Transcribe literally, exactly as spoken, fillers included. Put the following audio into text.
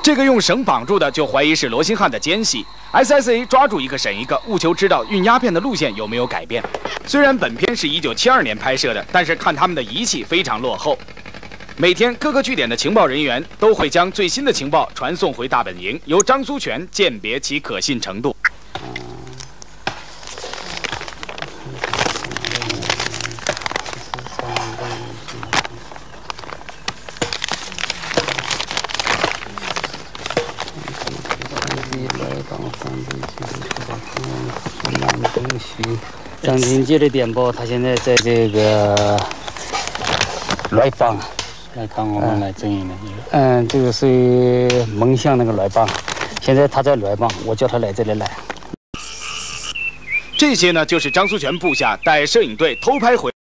这个用绳绑住的就怀疑是罗兴汉的奸细。S S A 抓住一个审一个，务求知道运鸦片的路线有没有改变。虽然本片是一九七二年拍摄的，但是看他们的仪器非常落后。每天各个据点的情报人员都会将最新的情报传送回大本营，由张苏全鉴别其可信程度。 张金杰的电报，他现在在这个滦邦，来帮我们来整一下。嗯，这个是蒙乡那个滦邦，现在他在滦邦，我叫他来这里来。 这些呢，就是张苏全部下带摄影队偷拍回。